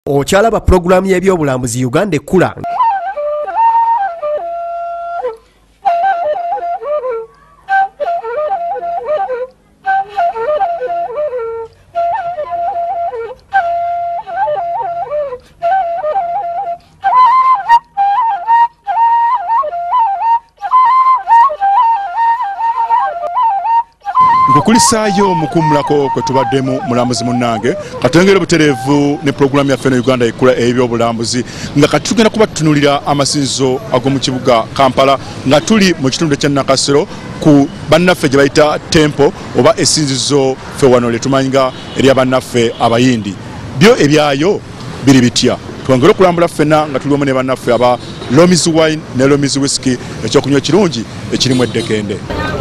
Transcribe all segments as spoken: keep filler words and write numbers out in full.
Okyalaba programu y'ebyobulambuzi Uganda ekula. Kulisaayo mukumulako kwe tubaddemu mulambuzi munnange katengere buterevu ne programu ya feno Uganda ekula ebyobulambuzi nga katugenda kuba tunulira amasinzo ag'omu kibuga Kampala nga tuli mu kitundu kya Nakasero ku bannaffe gye bayita tempo oba esinzizo fe wano letumanyinga eri abannaffe abayindi byo ebyayo biri bitya twongere okulambula ffena nga tuli wamu ne bannaffe aba Lomi's Wine ne Lomi's Whisky ekyokunywa kirungi ekirimu eddekende.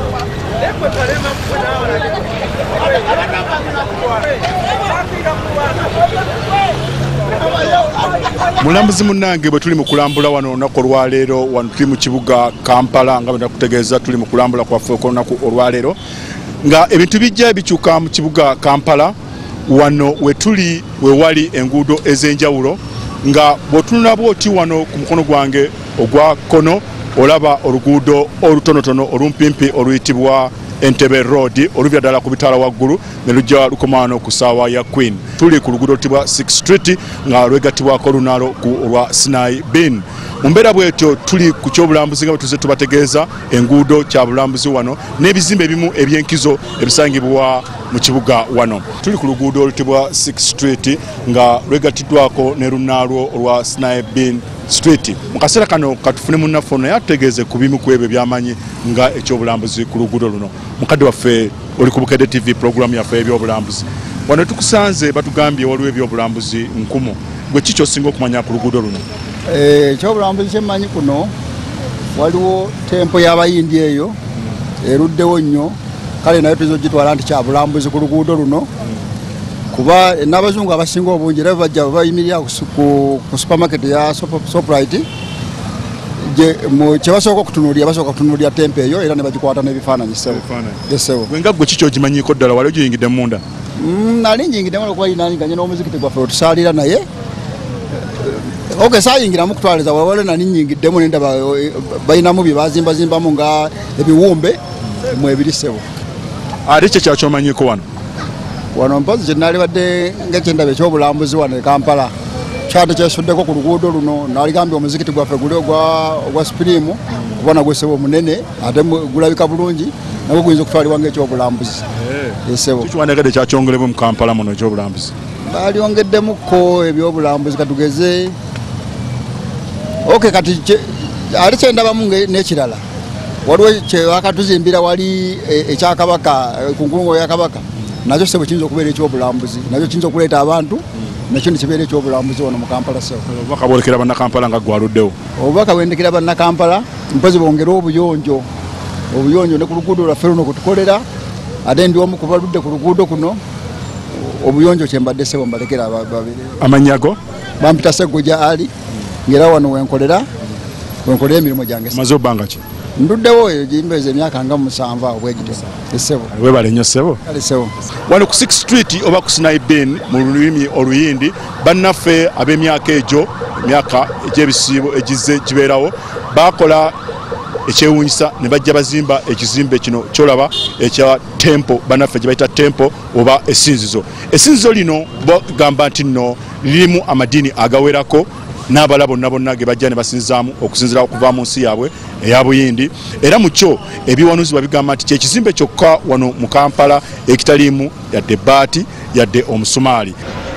Mulambuzi munnange bwe tuli mu kulambula wano olunaku olwaleero wano tuli mu kibuga Kampala nga bwe nakutegeeza tuli mu kulambula kwaffe olunaku olwaleero nga ebintu bijja bikyuka mu kibuga Kampala wano we tuli we wali enguudo ez'enjawulo nga bw'otunula bw'oti wano ku mukono gwange ogwa kono olaba oluguudo olutonotono olumpimpi oluyitibwa Entebbe Road oluvya ddala ku bitaala waggulu ne lujja lukomaano ku ssaawa ya Queen. Tuli ku luguudo lutibwa sixth Street nga lwegattibwako olunaalo ku olwa Sinai Bin. Mu mbeera bwetyo tuli ku kyobulambuzi nga bwe tuze tubategeeza enguudo kya bulambuzi wano n'ebizimbe ebimu eby'enkizo ebisangibwa mu kibuga wano. Tuli ku luguudo olutibwa sixth Street nga lwegattiddwako ne lunaalwo olwa Sinai Bin Street. Mu kaseera kano katufune munnaffe ono yategeeze ku bimu ku ebyo byamanyi nga ekyobulambuzi ku luguudo luno. Mukadde waffe oli ku Bukedde T V programu yaffe ebyobulambuzi. Wano tukusanze batugambye waliwo ebyobulambuzi nkumu. Gwe kiki osinga okumanya ku luguudo luno? Eh, ekyobulambuzi kyemmanyi kuno waliwo tempo y'abayindi eyo eruddewo nnyo kale nayo tuyinza ogitwala nti kya bulambuzi ku luguudo luno kuba n'abazungu abasinga obungi era bajja bayimirira ku supermarket ya Shoprite kye basooka okutunuulira basooka kutunuulira tempo eyo era ne bagikwata n'ebifaananyi ssebo. Wenga gwe kiki ogimanyiiko ddala wali ogiyingidde munda? Nali njingidde muno kuba yinaaniganye n'omuzikiti gwaffe otusaalira naye oke saayingiramu kutwaliza wawale nani nyingiddemu nendaba bayinamu bye bazimbazimbamu nga ebiwumbe mu ebiri ssebo. Ate kye kyakyomanyiiko wano? Wano mpozi kye nali badde ng'ekyendaba ekyobulambuzi wano e Kampala kyate kyesuddeko ku luguudo luno naligambye omuzikiti gwaffe guli ogwa Spirimu kuba nagwo ssebo munene ate gulabika bulungi nagwo guyinza okutwalibwa ng'ekyobulambuzi ssebo. Kikiwandiikidde kyakyongerebwa mu Kampala muno ekyobulambuzi? Balyongeddemuko ebyobulambuzi katugeze oke kati ate kyendabamu n'ekirala waliwo kyewakatuzimbira wali ekyakabaka ku nkulungo ya kabaka nakyo ssebo kiyinza okubeera ekyobulambuzi nakyo kiyinza okuleeta abantu nakyo nekibeera ekyobulambuzi wano mu Kampala ssebo. Obubaka bwolekera bannakampala nga gwaluddewo? Obubaka bwendekera bannakampala mpozi bongera obuyonjo obuyonjo ne ku luguudo lwaffe luno kutukolera ate ndi omu ku baludde ku luguudo kuno obuyonjo kyembadde ssebo mbalekera babiri. Amanyago? Bampita Sseggojja Ali ngera wano wenkolera wenkolera emirimu gyange. Maze obbanga ki? Nduddewo eyo gimbeze emyaka nga musanvu awo bwegito essebo. Weebale nnyo ssebo. Kale ssebo. Wano ku sixth Street oba ku Sinai Bin mu lulimi oluyindi bannaffe ab'emyaka egyo emyaka egy'ebisiibo egizze gibeerawo baakola ekyewuunyisa ne bajja bazimba ekizimbe kino kyolaba ekya tempo bannaffe gye bayita tempo oba essinzizo. Essinzizo lino bagamba nti nno lirimu amadiini agawerako n'abala bonna bonna ge bajja ne basinzaamu okusinzira okuva mu nsi yaabwe eya Buyindi era mu kyo ebiwanuuzibwa bigamba nti kyekizimbe kyokka wano mu Kampala ekitaliimu yadde bbaati yadde omusumaali.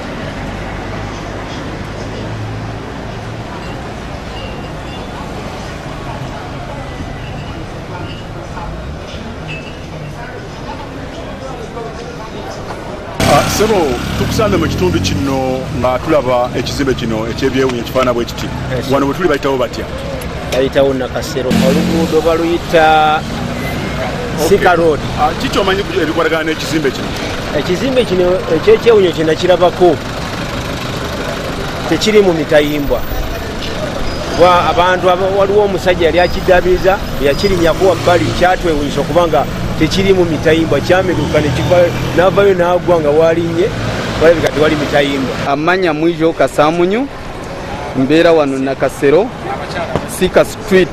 Sebo tukusanze mu kitundu kino nga tulaba ekizimbe kino ekyebyewuunya ekifaana bwe kiti wano bwe tuli bayitawo batya? Bayitawo Nakasero oluguudo baluyita Sika Road. Kiki omanyi ebikwatagana n'ekizimbe kino? Ekizimbe kino ekyekyewuunya kye nakirabako tekiri mu mitayimbwa kuba abantu waliwo omusajja yali akiddabiriza yakirinyako wabbali kyatwewuunyisa okubanga tekiri mu mitayimbwa kyamenuka n'avayo n'agwa nga walinye walabika tewali mitayimba. Amanya Mwijo Kasamunyu, mbeera wano Nakasero Sika Street.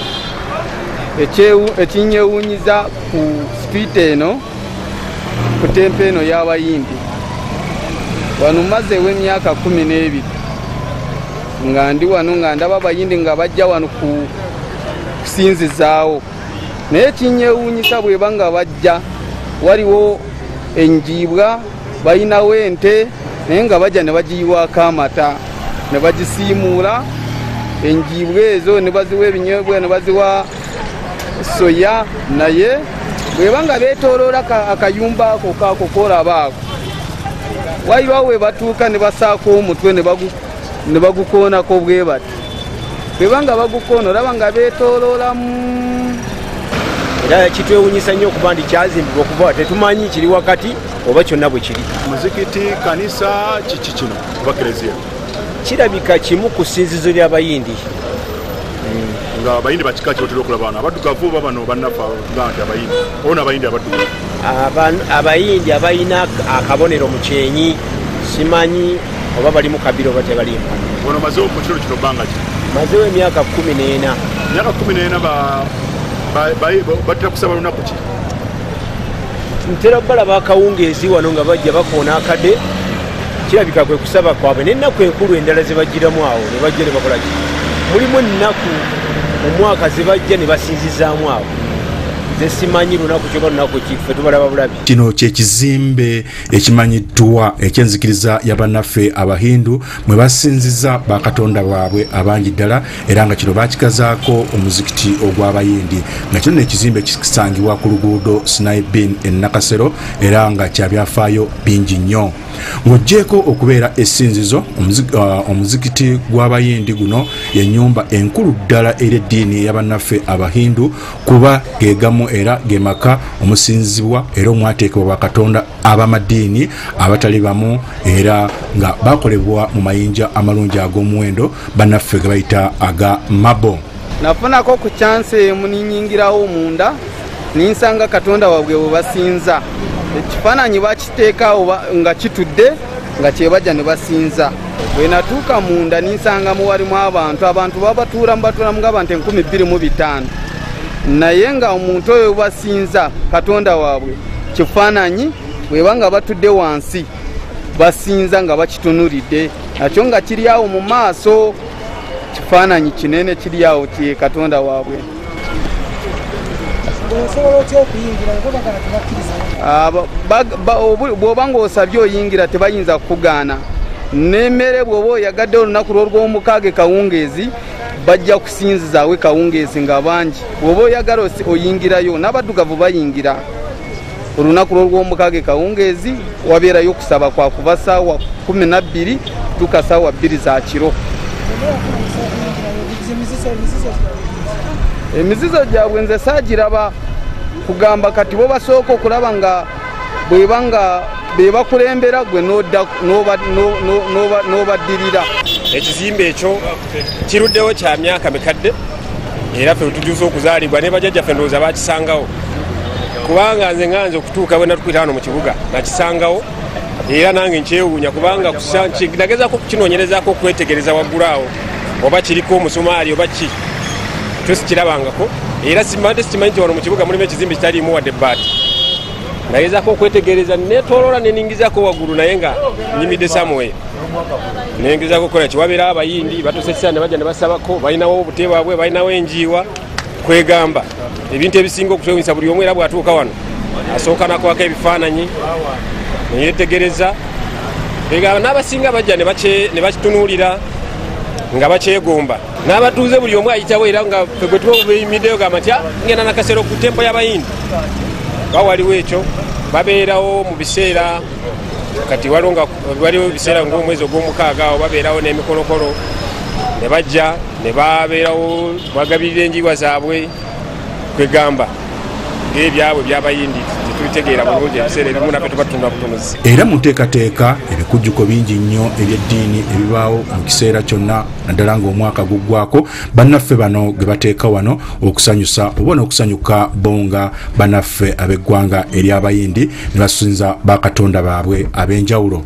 Ekinyewunyiza ku street eno ku tempe eno y'abayimbi wano mazeewo emyaka kumi n'ebiri nga ndi wano nga ndaba abayimbi nga bajja wano ku kusinzizaawo, naye ekinyewunyisa bweba nga bajja waliwo enjiibwa balinawo ente naye nga bajja ne bagiyiwaako amata ne bagisiimuula enjiibwa ezo ne baziwa ebinyeebwa ne baziwa soya, naye bweba nga beetooloola akayumba ako kaako koolaba ako waliwo we batuuka ne basaako omutwe ne bagukoonako bwe bati. Bweba nga bagukoona olaba nga beetooloolamu. Era kitwewunyisa nnyo okuba nti kyazimbibwa okuva tetumanyi kiri wakati oba kyonna bwe kiri. Muzikiti, kanisa, kiki kino oba kereziya? Kirabika kimu ku ssinzizo ly'abayindi. Nga abayindi bakika kyotera okulaba bano abaddugavu oba bano bannafa nga nti abayindi ono abayindi abaddugavu abayindi abayina akabonero mu kyenyi simanyi oba bali mu kabira oba tebalimu. Ono mazeewo ku kiro kino bbanga ki? Mazeewo emyaka kumi n'ena. Emyaka kumi n'ena batera kusaba lunaku ki? Ntera balaba akawungeezi wano nga bajja bakoona akade, kirabika kwe kusaba kwabwe n'ennaku enkulu endala ze bagiramu awo ne bajja ne bakola ki? Mulimu ennaku omwaka ze bajja ne basinzizaamu awo. Nze simanyi lunaku kyoba lunaku ki, ffe tubalaba bulabi. Kino kyekizimbe ekimanyiddwa ekyenzikiriza y'abannaffe Abahindu mwe basinziza bakatonda baabwe abangi ddala, era nga kino bakikazaako omuzikiti ogw'Abayindi, nga kino n'ekizimbe kisangibwa ku luguudo Sinaibin e Nakasero, era nga kya byafaayo bingi nnyo. Ng'oggyeko okubeera essinzizo, omuzikiti gw'Abayindi guno ye nnyumba enkulu ddala eri eddiini y'abannaffe Abahindu, kuba gegamu era gemaka omusinzibwa era omwateekebwa bakatonda ab'amaddiini abatali bamu, era nga bakolebwa mu mayinja amalungi ag'omuwendo bannaffe ge bayita aga mabo. Nafunako ku chance emu ninyingirawo munda ninsanga katonda wabwe bwe basinza, ekifaananyi bakiteekawo nga kitudde nga kyebajja ne basinza. Bwe natuuka munda ninsangamu walimu abantu abantu babatuula mubatuula mu ng'abantu enkumi bbiri mu bitaano, naye nga omuntu oyo basinza katonda waabwe kifaananyi bweba nga batudde wansi basinza nga bakitunulidde, nakyo nga kiri awo mu maaso, kifaananyi kinene kiri awo kye katonda waabwe. Bw'oba ng'osabye oyingira tebayinza kukugaana. N'emmere bw'oba oyagadde olunaku lw'olw'omukaaga kawungeezi bajja kusinzizaawe kawungeezi nga bangi. Bw'oba oyagala oyingirayo, n'abaddugavu bayingira olunaku lw'olw'omukaaga kawungeezi wabeerayo kusaba kwa kuva ssaawa kumi na bbiri tuka ssaawa bbiri za kiro. Emizizo gyabwe nze saagiraba, kugamba kati bo basooka okulaba nga bweba nga bebakulembera gwe n'obaddirira. Ekizimbe ekyo kiruddewo kya myaka mikadde, era ffe tujuza okuzaalibwa ne bajjajjaffe ndowooza bakisangawo, kubanga nze nganze okutuuka bwe natukuyita wano mu kibuga nakisangawo, era nange nkyewuunya kubanga nagezaako kukinoonyerezaako okwetegereza waggulu awo oba kiriko omusumaali oba ki, kyo sikirabangako, era simbadde sikimanyi nti wano mu kibuga mulimu ekizimbe kitaliimu wadde bbaati. Nagezaako okwetegereza netoloola neningizaako waggulu, naye nga nyimidde Samuel nengezaako okukola ki. Wabeera Abayindi batusesera ne bajja ne basabako, balinawo obute bwabwe, balinawo enjiiwa, kwegamba ebintu ebisinga okutwewunyisa. Buli omu era bw'atuuka wano asooka nakwako ebifaananyi neyetegereza, egamba n'abasinga bajja ne bakitunuulira nga bakyegomba, n'abatuuze buli omu ayitawo, era nga ffe gwe tuba beyimiddeyo gamba nti ngenda Nakasero ku tempo y'Abayindi bawaliwo ekyo. Babeerawo mu biseera kati waliwo nga waliwo ebiseera ng'omwezi ogw'omukaaga awo babeerawo n'emikolokolo, ne bajja ne babeerawo bagabirira enjiibwa zaabwe, kwegamba ng'ebyabwe by'Abayindi tetubitegeera bulungi ebiseera ebimu naffe tuba tutunda butunuzi. Era mu nteekateeka ebikujjuko bingi nnyo eby'eddiini ebibaawo mu kiseera kyonna, naddala ng'omwaka guggwako, bannaffe bano ge bateeka wano okusanyusa oba n'okusanyuka bonga bannaffe ab'eggwanga ery'Abayindi ne basinza bakatonda baabwe ab'enjawulo.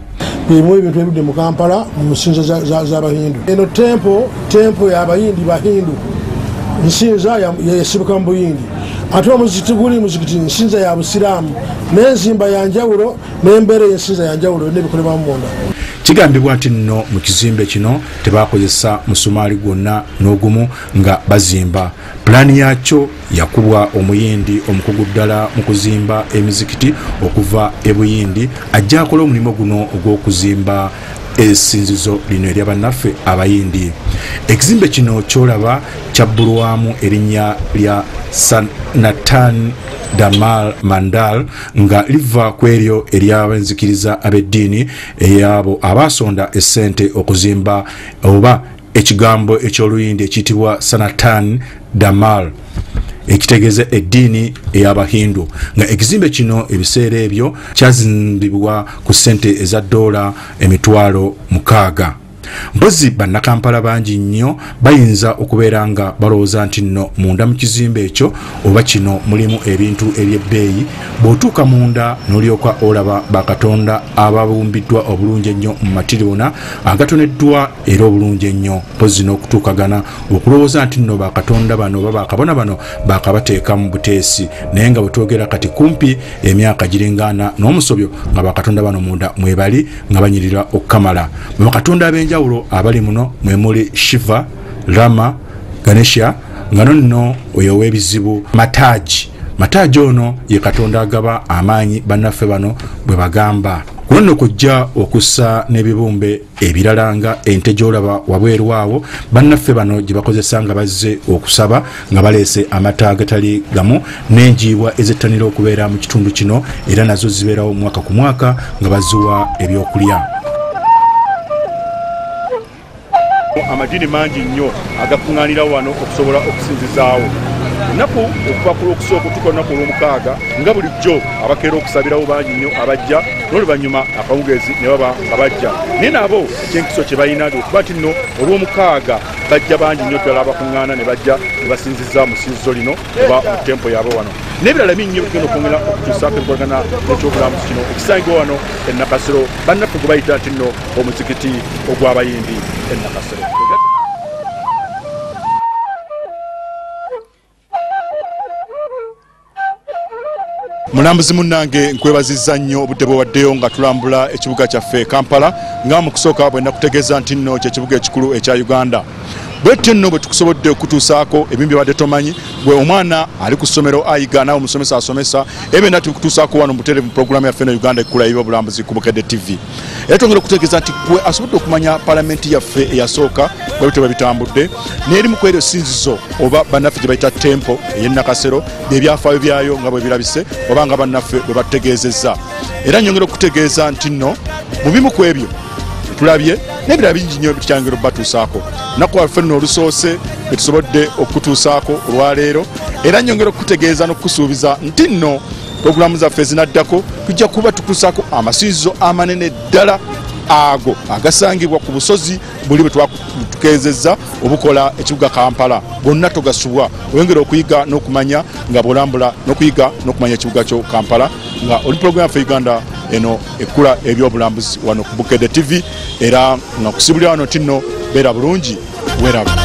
bimu ebintu ebidde mu Kampala mu nsinza z'Abahindu. Eno tempo tempo y'Abayindi Bahindu nsinza yesibuka mu Buyindi. Ate omuzikiti guli muzikiti nsinza ya Busiraamu n'enzimba ya njawulo n'embeera y'ensinza ya njawulo n'ebikolebwa mu munda. Kigambibwa nti nno mu kizimbe kino tebakozesa musumaali gwonna n'ogumu nga bazimba. Pulaani yakyo yakubwa omuyindi omukugu ddala mu kuzimba emizikiti okuva e Buyindi ajja akola omulimu guno ogw'okuzimba essinzizo lino erya bannaffe Abayindi. Ekizimbe kino kyolaba kyabbulwamu erinnya lya Sanatan Damal Mandal nga liva kweryo ery'abenzikiriza ab'eddiini eyabo abasonda essente okuzimba oba ekigambo eky'Oluyindi ekiyitibwa Sanatan Damal ekitegeeza eddiini ey'Abahindu nga ekizimbe kino ebiseera ebyo kyazimbibwa ku ssente eza dola emitwalo mukaaga. Mpozi bannakampala bangi nnyo bayinza okubeera nga balowooza nti nno munda mu kizimbe ekyo oba kino mulimu ebintu eby'ebbeeyi. Bw'otuuka munda n'olyoka olaba bakatonda ababumbiddwa obulungi ennyo mu matiriyona agatoneddwa era obulungi ennyo. Mpozi n'okutuukagana okulowooza nti nno bakatonda bano oba bakabona bano bakabateeka mu buteesi naye nga bwe twogera kati kumpi emyaka giringaana n'omusobyo nga bakatonda bano munda mwebali nga banyirira okukamala. Mu bakatonda abenja abali muno mwe muli Shiva, Rama, Ganesha nga nno oyo w'ebizibu Mataji. Mataji ono ye katonda agaba amaanyi bannaffe bano bwe bagamba. Kuno kujja okussa n'ebibumbe ebirala nga ente gy'olaba wabweru waawo bannaffe bano gye bakozesa nga bazze okusaba nga baleese amata agatali gamu n'enjiibwa ezettanira okubeera mu kitundu kino era nazo zibeerawo mwaka ku mwaka nga baziwa ebyokulya. Amadiini mangi nnyo agakuŋŋaanira wano okusobola okusinzizaawo. Ennaku okuva ku lwokusooka okutuuka olunaku olw'omukaaga nga bulijjo abakeera okusabirawo bangi nnyo abajja n'oluvannyuma akawungeezi ne baba nga bajja. Naye nabo ekyenkiso kye balina okuba nti nno olw'omukaaga bajja bangi nnyo ddala abakuŋŋaana ne bajja ne basinziza mu ssinzizo lino oba mu tempo yaabwe wano. N'ebirala bingi bigenda okwongera okukyusaako enkolagana n'ekyobulamuzi kino ekisangibwa wano e Nakasero bannaffe gwe bayita nti nno omuzikiti ogw'Abayindi e Nakasero. Mulambuzi munnange nkwebazizza nnyo obudde bwewaddeyo nga tulambula ekibuga kyaffe Kampala nga mu kusooka bwe nakutegeeza nti nno ky'ekibuga ekikulu ekya Uganda. Bwetyo nno bwe tukusobodde okutuusaako ebimu bye badde tomanyi bwe omwana ali ku ssomero ayiga naawe omusomesa asomesa ebyo nati bikutuusaako wano muterevu mu pulogulaamu yaffe eno Uganda ekkula y'ebyobulambuzi ku Bukedde T V. Era twongera okutegeeza nti gwe asobodde okumanya palamenti yaffe eyasooka bwe bityo bitambudde n'erimu ku eryo ssinzizo oba bannaffe gye bayita tempo ey'e Nakasero by'ebyafaayo byayo nga bwe birabise oba nga bannaffe bwe bategeezezza. Era nyongera okutegeeza nti nno mu bimu ku ebyo tulabye n'ebirala bingi nnyo bikyangera obbatuusaako. Nnaku waffe nno olusoose bwe tusobodde okutuusaako olwaleero era nyongera okukutegeeza n'okukusuubiza nti nno pulogulaamu zaffe ezinaddako tujja kuba tukutuusaako amasinzizo amanene ddala ago agasangibwa ku busozi buli bwe twatukeezezza obukola ekibuga Kampala. Gonna togasubwa oyongera okuyiga n'okumanya nga bw'olambula n'okuyiga n'okumanya ekibuga kyo Kampala nga oli pulogulaamu yaffe Uganda eno ekkula ebyobulambuzi wano ku Bukedde T V era nga kusibulira wano nti nno beera bulungi weeraba.